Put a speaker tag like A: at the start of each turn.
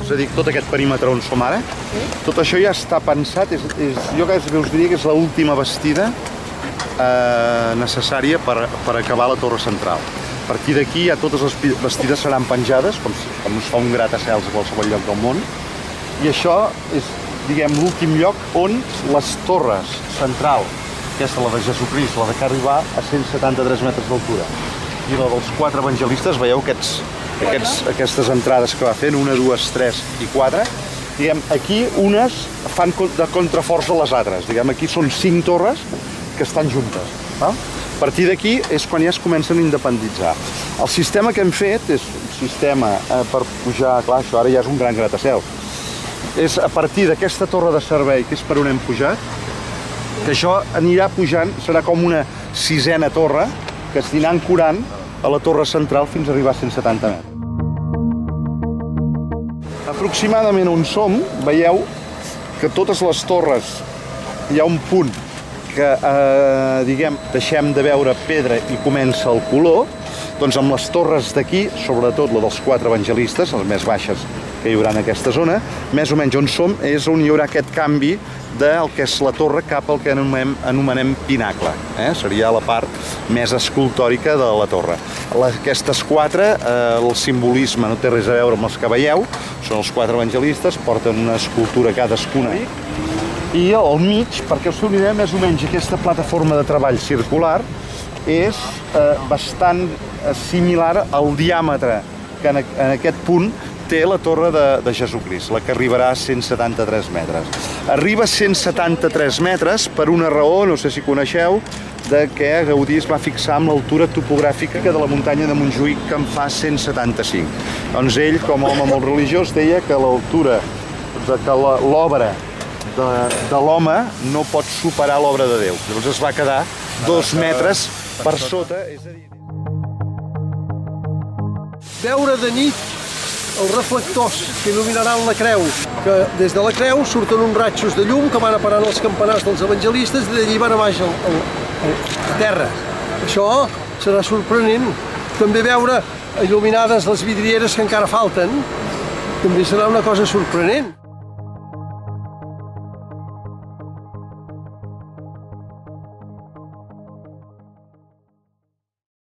A: és a dir, tot aquest perímetre on som ara, tot això ja està pensat, jo gairebé us diria que és l'última bastida necessària per acabar la torre central. A partir d'aquí ja totes les bastides seran penjades, com es fa un gratacels a qualsevol lloc del món, i això és, diguem, l'últim lloc on les torres central, aquesta, la de Jesucrist, la de Carribà, a 173 metres d'altura, i la dels 4 evangelistes, veieu aquestes entrades que va fent, 1, 2, 3 i 4, diguem, aquí unes fan de contraforç a les altres, diguem, aquí són 5 torres que estan juntes. A partir d'aquí és quan ja es comencen a independitzar. El sistema que hem fet és un sistema per pujar, clar, això ara ja és un gran gratacels, és a partir d'aquesta torre de servei, que és per on hem pujat, que això anirà pujant, serà com una 6a torre, que es anirà ancorant a la torre central fins a arribar a 170 metres. Aproximadament on som, veieu que totes les torres hi ha un punt que, diguem, deixem de veure pedra i comença el color, doncs amb les torres d'aquí, sobretot la dels 4 evangelistes, les més baixes que hi haurà en aquesta zona, més o menys on som és on hi haurà aquest canvi del que és la torre cap al que anomenem pinacle. Seria la part més escultòrica de la torre. Aquestes 4, el simbolisme no té res a veure amb els que veieu, són els 4 evangelistes, porten una escultura cadascuna. I al mig, perquè us feu més o menys aquesta plataforma de treball circular és bastant similar al diàmetre que en aquest punt té la torre de Jesucrist, la que arribarà a 173 metres. Arriba a 173 metres per una raó, no sé si coneixeu, de que Gaudí es va fixar amb l'altura topogràfica de la muntanya de Montjuïc, que en fa 175. Doncs ell, com a home molt religiós, deia que l'altura, que l'obra de l'home no pot superar l'obra de Déu. Llavors es va quedar 2 metres per sota.
B: Veure de nit els reflectors que il·luminaran la creu, que des de la creu surten uns ratxos de llum que van a parar als campanars dels evangelistes i d'allí van a baix a terra. Això serà sorprenent. També veure il·luminades les vidrieres que encara falten, també serà una cosa sorprenent.